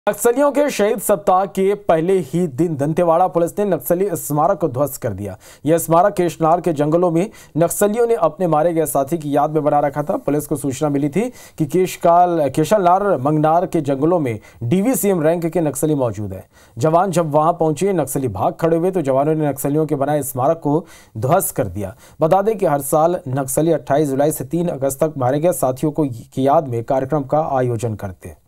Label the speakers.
Speaker 1: नक्सलियों के शहीद सप्ताह के पहले ही दिन दंतेवाड़ा पुलिस ने नक्सली स्मारक को ध्वस्त कर दिया। यह स्मारक केशनार के जंगलों में नक्सलियों ने अपने मारे गए साथी की याद में बना रखा था। पुलिस को सूचना मिली थी कि केशलनार मंगनार के जंगलों में डीवीसीएम रैंक के नक्सली मौजूद है। जवान जब वहां पहुंचे, नक्सली भाग खड़े हुए तो जवानों ने नक्सलियों के बनाए स्मारक को ध्वस्त कर दिया। बता दें कि हर साल नक्सली 28 जुलाई से 3 अगस्त तक मारे गए साथियों की याद में कार्यक्रम का आयोजन करते हैं।